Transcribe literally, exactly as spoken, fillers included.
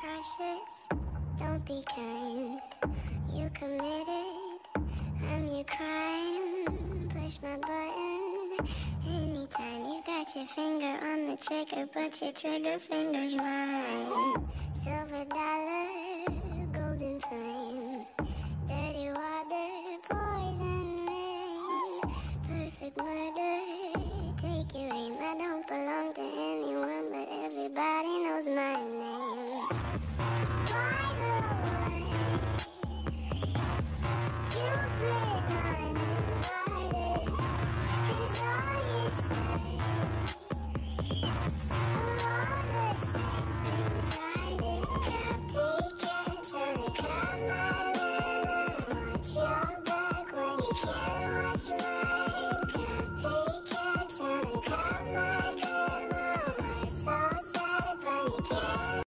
cautious, don't be kind. You committed, I'm your crime. Push my button anytime. You got your finger on the trigger, but your trigger finger's mine. Silver dollar, golden flame, dirty water, poison rain.